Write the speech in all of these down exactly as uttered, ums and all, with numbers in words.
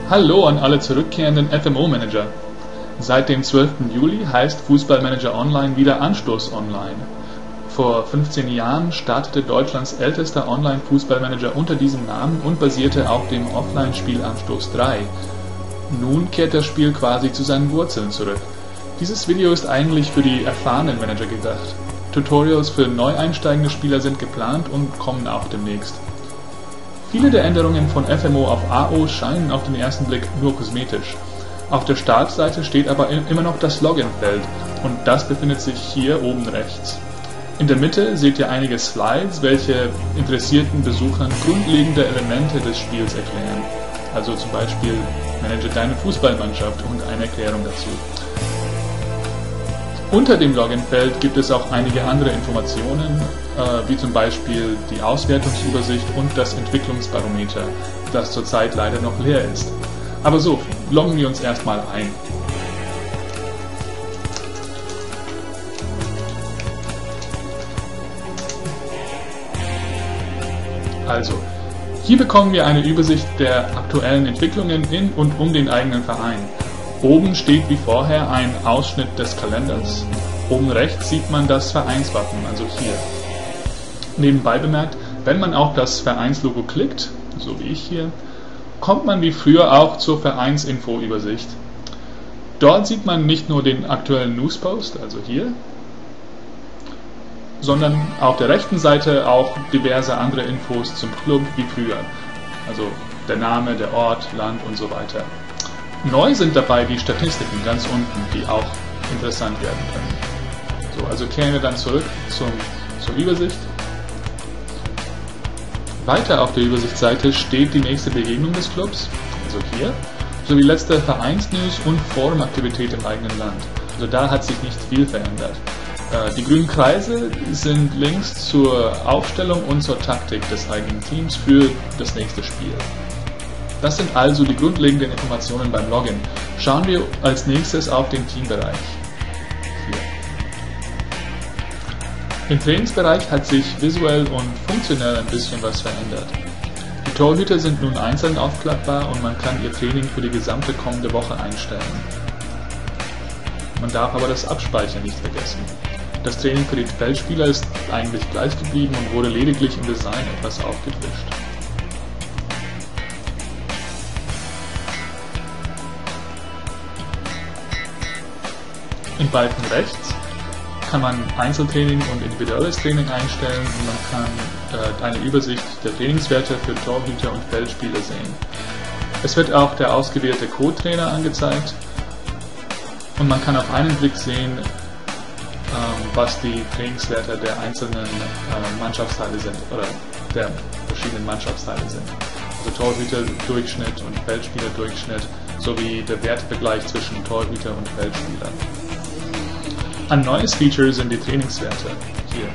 Hallo an alle zurückkehrenden F M O-Manager. Seit dem zwölften Juli heißt Fußballmanager Online wieder Anstoß Online. Vor fünfzehn Jahren startete Deutschlands ältester Online-Fußballmanager unter diesem Namen und basierte auf dem Offline-Spiel Anstoß drei. Nun kehrt das Spiel quasi zu seinen Wurzeln zurück. Dieses Video ist eigentlich für die erfahrenen Manager gedacht. Tutorials für neu einsteigende Spieler sind geplant und kommen auch demnächst. Viele der Änderungen von F M O auf A O scheinen auf den ersten Blick nur kosmetisch. Auf der Startseite steht aber immer noch das Login-Feld und das befindet sich hier oben rechts. In der Mitte seht ihr einige Slides, welche interessierten Besuchern grundlegende Elemente des Spiels erklären. Also zum Beispiel manage deine Fußballmannschaft und eine Erklärung dazu. Unter dem Login-Feld gibt es auch einige andere Informationen, äh, wie zum Beispiel die Auswertungsübersicht und das Entwicklungsbarometer, das zurzeit leider noch leer ist. Aber so, loggen wir uns erstmal ein. Also, hier bekommen wir eine Übersicht der aktuellen Entwicklungen in und um den eigenen Verein. Oben steht wie vorher ein Ausschnitt des Kalenders. Oben rechts sieht man das Vereinswappen, also hier. Nebenbei bemerkt, wenn man auf das Vereinslogo klickt, so wie ich hier, kommt man wie früher auch zur Vereinsinfo-Übersicht. Dort sieht man nicht nur den aktuellen Newspost, also hier, sondern auf der rechten Seite auch diverse andere Infos zum Club wie früher. Also der Name, der Ort, Land und so weiter. Neu sind dabei die Statistiken ganz unten, die auch interessant werden können. So, also kehren wir dann zurück zum, zur Übersicht. Weiter auf der Übersichtsseite steht die nächste Begegnung des Clubs, also hier, sowie letzte Vereinsnews und Forumaktivität im eigenen Land. Also da hat sich nicht viel verändert. Die grünen Kreise sind Links zur Aufstellung und zur Taktik des eigenen Teams für das nächste Spiel. Das sind also die grundlegenden Informationen beim Login. Schauen wir als nächstes auf den Teambereich. Hier. Im Trainingsbereich hat sich visuell und funktionell ein bisschen was verändert. Die Torhüter sind nun einzeln aufklappbar und man kann ihr Training für die gesamte kommende Woche einstellen. Man darf aber das Abspeichern nicht vergessen. Das Training für die Feldspieler ist eigentlich gleich geblieben und wurde lediglich im Design etwas aufgefrischt. Im Balken rechts kann man Einzeltraining und individuelles Training einstellen und man kann äh, eine Übersicht der Trainingswerte für Torhüter und Feldspieler sehen. Es wird auch der ausgewählte Co-Trainer angezeigt und man kann auf einen Blick sehen, ähm, was die Trainingswerte der einzelnen äh, Mannschaftsteile sind oder der verschiedenen Mannschaftsteile sind. Also Torhüter-Durchschnitt und Feldspieler-Durchschnitt sowie der Wertvergleich zwischen Torhüter und Feldspieler. Ein neues Feature sind die Trainingswerte. Hier.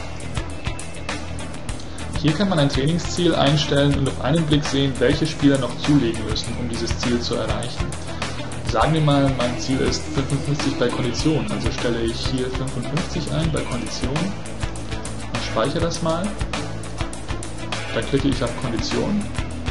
Hier kann man ein Trainingsziel einstellen und auf einen Blick sehen, welche Spieler noch zulegen müssen, um dieses Ziel zu erreichen. Sagen wir mal, mein Ziel ist fünfundfünfzig bei Kondition, also stelle ich hier fünfundfünfzig ein bei Kondition und speichere das mal. Dann klicke ich auf Kondition.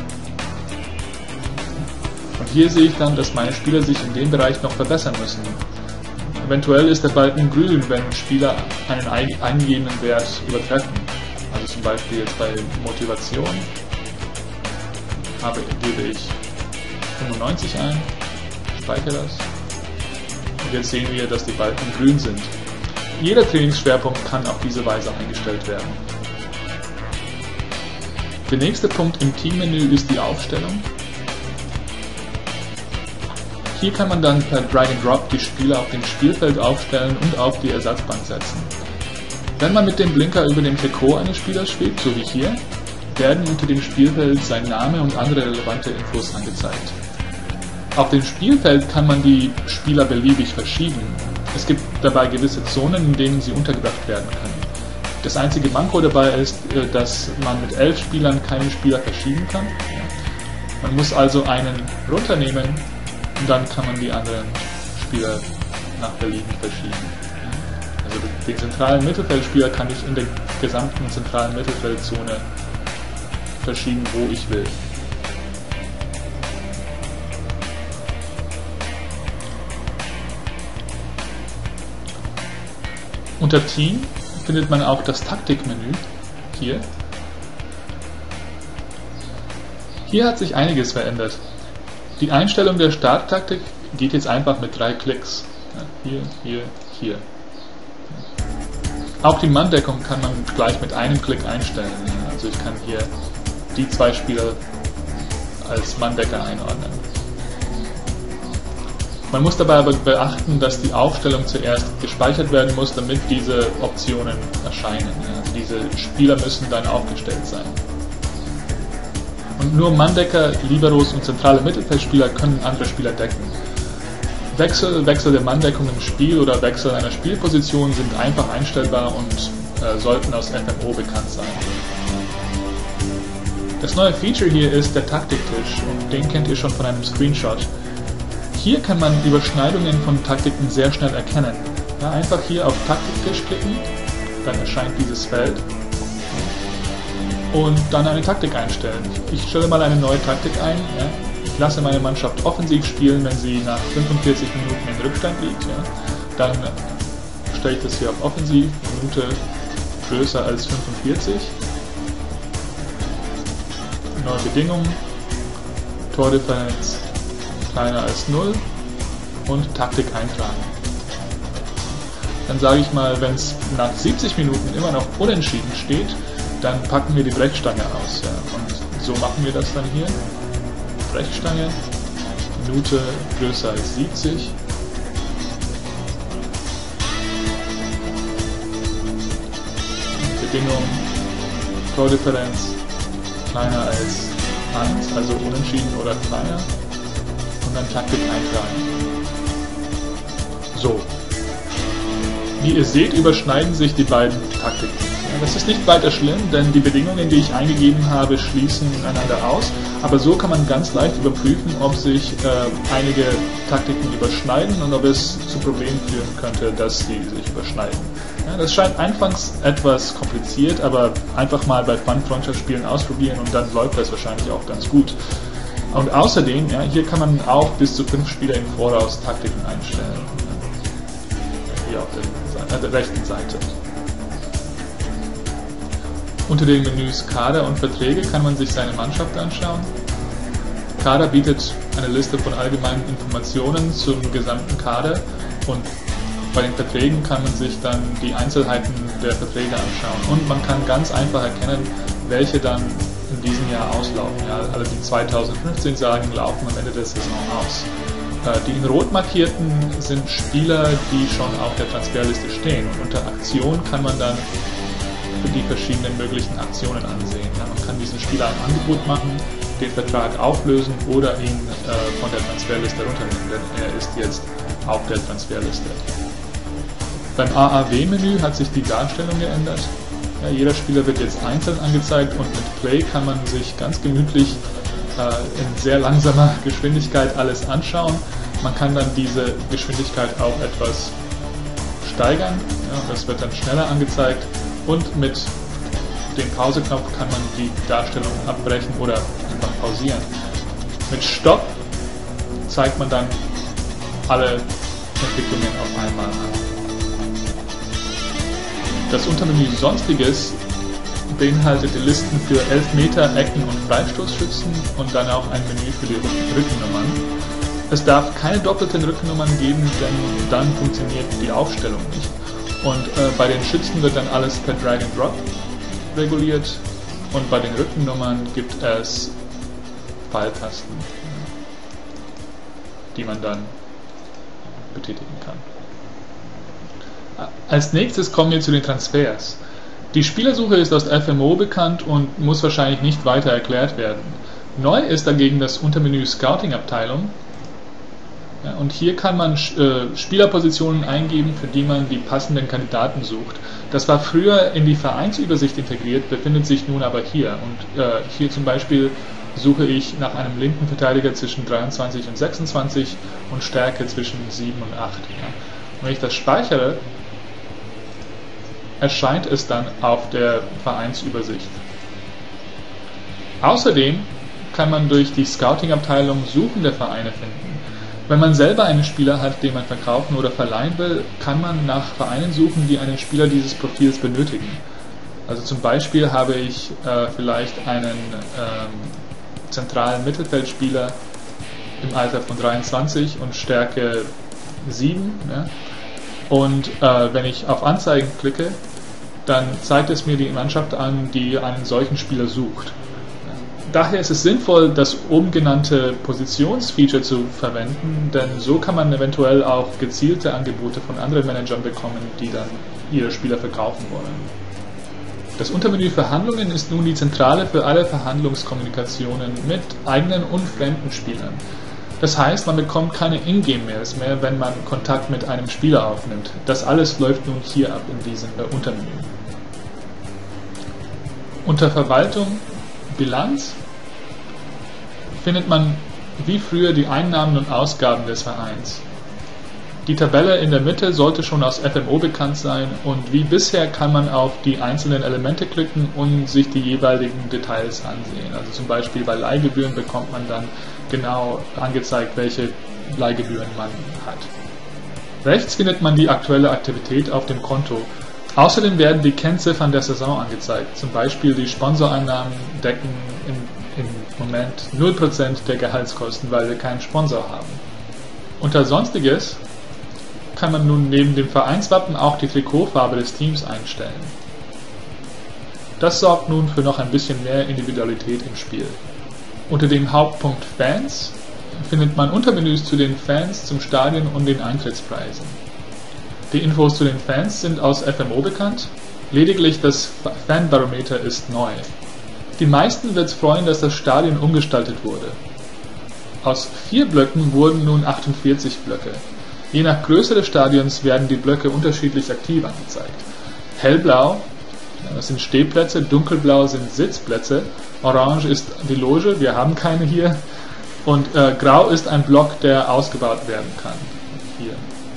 Und hier sehe ich dann, dass meine Spieler sich in dem Bereich noch verbessern müssen. Eventuell ist der Balken grün, wenn Spieler einen eingegebenen Wert übertreffen. Also zum Beispiel jetzt bei Motivation habe, gebe ich fünfundneunzig ein, speichere das und jetzt sehen wir, dass die Balken grün sind. Jeder Trainingsschwerpunkt kann auf diese Weise eingestellt werden. Der nächste Punkt im Teammenü ist die Aufstellung. Hier kann man dann per Drag and Drop die Spieler auf dem Spielfeld aufstellen und auf die Ersatzbank setzen. Wenn man mit dem Blinker über dem Trikot eines Spielers schwebt, so wie hier, werden unter dem Spielfeld sein Name und andere relevante Infos angezeigt. Auf dem Spielfeld kann man die Spieler beliebig verschieben. Es gibt dabei gewisse Zonen, in denen sie untergebracht werden können. Das einzige Manko dabei ist, dass man mit elf Spielern keinen Spieler verschieben kann. Man muss also einen runternehmen, und dann kann man die anderen Spieler nach Belieben verschieben. Also den zentralen Mittelfeldspieler kann ich in der gesamten zentralen Mittelfeldzone verschieben, wo ich will. Unter Team findet man auch das Taktikmenü hier. Hier hat sich einiges verändert. Die Einstellung der Starttaktik geht jetzt einfach mit drei Klicks. Ja, hier, hier, hier. Auch die Manndeckung kann man gleich mit einem Klick einstellen. Also ich kann hier die zwei Spieler als Manndecker einordnen. Man muss dabei aber beachten, dass die Aufstellung zuerst gespeichert werden muss, damit diese Optionen erscheinen. Diese Spieler müssen dann aufgestellt sein. Und nur Manndecker, Liberos und zentrale Mittelfeldspieler können andere Spieler decken. Wechsel, Wechsel der Manndeckung im Spiel oder Wechsel einer Spielposition sind einfach einstellbar und äh, sollten aus F M O bekannt sein. Das neue Feature hier ist der Taktiktisch und den kennt ihr schon von einem Screenshot. Hier kann man Überschneidungen von Taktiken sehr schnell erkennen. Ja, einfach hier auf Taktiktisch klicken, dann erscheint dieses Feld und dann eine Taktik einstellen. Ich stelle mal eine neue Taktik ein. Ja. Ich lasse meine Mannschaft offensiv spielen, wenn sie nach fünfundvierzig Minuten in Rückstand liegt. Ja. Dann stelle ich das hier auf Offensiv, Minute größer als fünfundvierzig. Neue Bedingungen, Tordifferenz kleiner als null und Taktik eintragen. Dann sage ich mal, wenn es nach siebzig Minuten immer noch unentschieden steht, dann packen wir die Brechstange aus. Ja. Und so machen wir das dann hier. Brechstange, Minute größer als siebzig. Bedingung, Tordifferenz kleiner als eins, also unentschieden oder kleiner. Und dann Taktik eintragen. So. Wie ihr seht, überschneiden sich die beiden Taktiken. Ja, das ist nicht weiter schlimm, denn die Bedingungen, die ich eingegeben habe, schließen einander aus. Aber so kann man ganz leicht überprüfen, ob sich äh, einige Taktiken überschneiden und ob es zu Problemen führen könnte, dass sie sich überschneiden. Ja, das scheint anfangs etwas kompliziert, aber einfach mal bei Fun-Freundschaftsspielen ausprobieren und dann läuft das wahrscheinlich auch ganz gut. Und außerdem, ja, hier kann man auch bis zu fünf Spieler im Voraus Taktiken einstellen. Hier auf der, Seite, äh, der rechten Seite. Unter den Menüs Kader und Verträge kann man sich seine Mannschaft anschauen. Kader bietet eine Liste von allgemeinen Informationen zum gesamten Kader und bei den Verträgen kann man sich dann die Einzelheiten der Verträge anschauen und man kann ganz einfach erkennen, welche dann in diesem Jahr auslaufen. Ja, also die zweitausendfünfzehn sagen, laufen am Ende der Saison aus. Die in Rot markierten sind Spieler, die schon auf der Transferliste stehen und unter Aktion kann man dann die verschiedenen möglichen Aktionen ansehen. Ja, man kann diesen Spieler ein Angebot machen, den Vertrag auflösen oder ihn äh, von der Transferliste runternehmen, denn er ist jetzt auf der Transferliste. Beim A A W-Menü hat sich die Darstellung geändert. Ja, jeder Spieler wird jetzt einzeln angezeigt und mit Play kann man sich ganz gemütlich äh, in sehr langsamer Geschwindigkeit alles anschauen. Man kann dann diese Geschwindigkeit auch etwas steigern. Ja, das wird dann schneller angezeigt. Und mit dem Pauseknopf kann man die Darstellung abbrechen oder einfach pausieren. Mit Stopp zeigt man dann alle Entwicklungen auf einmal an. Das Untermenü Sonstiges beinhaltet die Listen für Elfmeter, Ecken und Freistoßschützen und dann auch ein Menü für die Rückennummern. Es darf keine doppelten Rückennummern geben, denn dann funktioniert die Aufstellung nicht. Und äh, bei den Schützen wird dann alles per Drag and Drop reguliert und bei den Rückennummern gibt es Pfeiltasten, die man dann betätigen kann. Als nächstes kommen wir zu den Transfers. Die Spielersuche ist aus F M O bekannt und muss wahrscheinlich nicht weiter erklärt werden. Neu ist dagegen das Untermenü Scouting-Abteilung. Ja, und hier kann man äh, Spielerpositionen eingeben, für die man die passenden Kandidaten sucht. Das war früher in die Vereinsübersicht integriert, befindet sich nun aber hier. Und äh, hier zum Beispiel suche ich nach einem linken Verteidiger zwischen dreiundzwanzig und sechsundzwanzig und Stärke zwischen sieben und acht. Ja. Und wenn ich das speichere, erscheint es dann auf der Vereinsübersicht. Außerdem kann man durch die Scouting-Abteilung Suchen der Vereine finden. Wenn man selber einen Spieler hat, den man verkaufen oder verleihen will, kann man nach Vereinen suchen, die einen Spieler dieses Profils benötigen. Also zum Beispiel habe ich äh, vielleicht einen ähm, zentralen Mittelfeldspieler im Alter von dreiundzwanzig und Stärke sieben. Ja? Und äh, wenn ich auf Anzeigen klicke, dann zeigt es mir die Mannschaft an, die einen solchen Spieler sucht. Daher ist es sinnvoll, das oben genannte Positionsfeature zu verwenden, denn so kann man eventuell auch gezielte Angebote von anderen Managern bekommen, die dann ihre Spieler verkaufen wollen. Das Untermenü Verhandlungen ist nun die Zentrale für alle Verhandlungskommunikationen mit eigenen und fremden Spielern. Das heißt, man bekommt keine Ingame-Mails mehr, wenn man Kontakt mit einem Spieler aufnimmt. Das alles läuft nun hier ab in diesem Untermenü. Unter Verwaltung Bilanz findet man wie früher die Einnahmen und Ausgaben des Vereins. Die Tabelle in der Mitte sollte schon aus F M O bekannt sein und wie bisher kann man auf die einzelnen Elemente klicken und sich die jeweiligen Details ansehen. Also zum Beispiel bei Leihgebühren bekommt man dann genau angezeigt, welche Leihgebühren man hat. Rechts findet man die aktuelle Aktivität auf dem Konto. Außerdem werden die Kennziffern der Saison angezeigt, zum Beispiel die Sponsoreinnahmen decken im, im Moment null Prozent der Gehaltskosten, weil wir keinen Sponsor haben. Unter Sonstiges kann man nun neben dem Vereinswappen auch die Trikotfarbe des Teams einstellen. Das sorgt nun für noch ein bisschen mehr Individualität im Spiel. Unter dem Hauptpunkt Fans findet man Untermenüs zu den Fans, zum Stadion und den Eintrittspreisen. Die Infos zu den Fans sind aus F M O bekannt, lediglich das Fanbarometer ist neu. Die meisten wird es freuen, dass das Stadion umgestaltet wurde. Aus vier Blöcken wurden nun achtundvierzig Blöcke. Je nach Größe des Stadions werden die Blöcke unterschiedlich aktiv angezeigt. Hellblau, das sind Stehplätze, dunkelblau sind Sitzplätze, orange ist die Loge, wir haben keine hier, und äh, grau ist ein Block, der ausgebaut werden kann. Hier.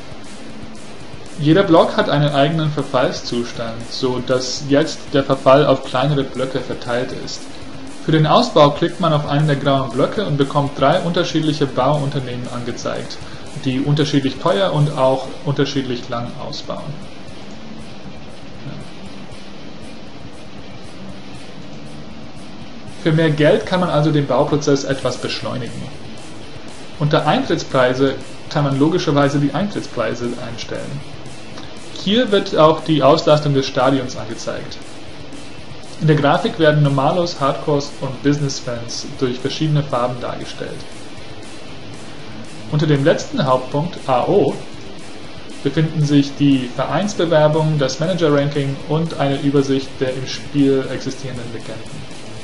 Jeder Block hat einen eigenen Verfallszustand, so dass jetzt der Verfall auf kleinere Blöcke verteilt ist. Für den Ausbau klickt man auf einen der grauen Blöcke und bekommt drei unterschiedliche Bauunternehmen angezeigt, die unterschiedlich teuer und auch unterschiedlich lang ausbauen. Für mehr Geld kann man also den Bauprozess etwas beschleunigen. Unter Eintrittspreise kann man logischerweise die Eintrittspreise einstellen. Hier wird auch die Auslastung des Stadions angezeigt. In der Grafik werden Normalos, Hardcores und Business-Fans durch verschiedene Farben dargestellt. Unter dem letzten Hauptpunkt A O befinden sich die Vereinsbewerbung, das Manager-Ranking und eine Übersicht der im Spiel existierenden Legenden.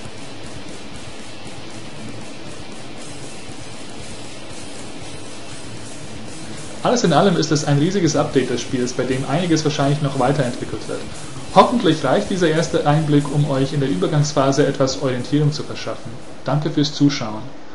Alles in allem ist es ein riesiges Update des Spiels, bei dem einiges wahrscheinlich noch weiterentwickelt wird. Hoffentlich reicht dieser erste Einblick, um euch in der Übergangsphase etwas Orientierung zu verschaffen. Danke fürs Zuschauen.